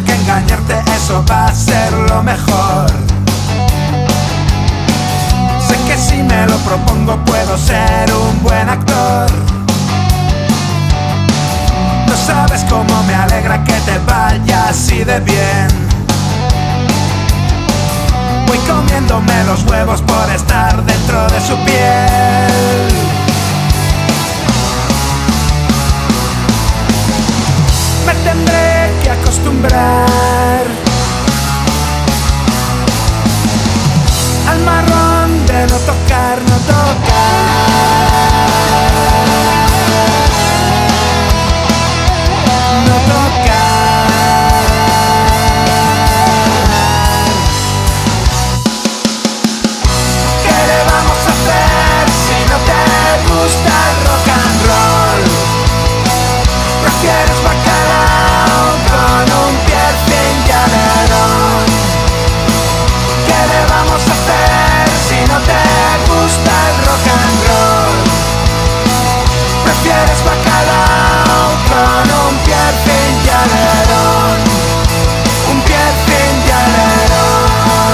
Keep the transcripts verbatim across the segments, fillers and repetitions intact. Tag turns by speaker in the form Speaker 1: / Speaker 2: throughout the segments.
Speaker 1: que engañarte, eso va a ser lo mejor. Sé que si me lo propongo puedo ser un buen actor. No sabes cómo me alegra que te vaya así de bien. Voy comiéndome los huevos por estar dentro de su piel. Me tendré que acostumbrar al marrón de no tocar, no tocar, no tocar. ¿Qué le vamos a hacer si no te gusta el rock and roll? ¿Prefieres bacalao con un piercing y alerón? ¿Qué le vamos a hacer si no te gusta el rock and roll? ¿Prefieres bacalao con un piercing y alerón? Un piercing y alerón.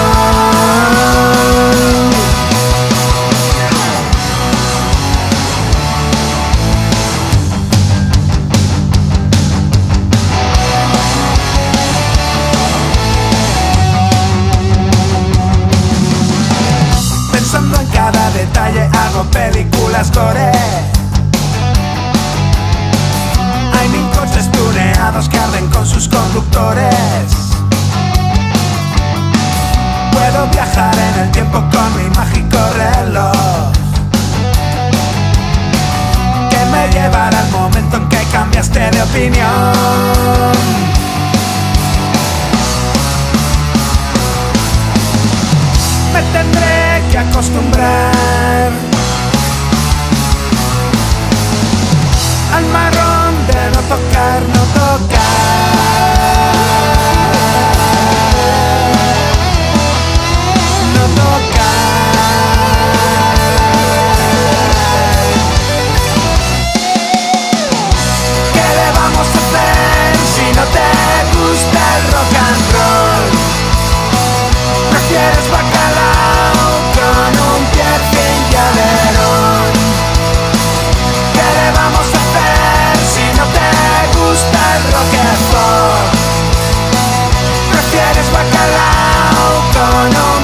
Speaker 1: Pensando en cada detalle hago películas gore. Hay mil coches tuneados que arden con sus conductores. Puedo viajar en el tiempo con mi mágico reloj, que me llevará al momento en que cambiaste de opinión. Me tendré que acostumbrar al marrón de no tocar, no tocar, no tocar. ¿Qué le vamos a hacer si no te gusta el rock and roll? ¿Prefieres bacalao con un piercing y alerón? ¿Qué le vamos a hacer si no te gusta el rock and roll? ¿Prefieres bacalao con un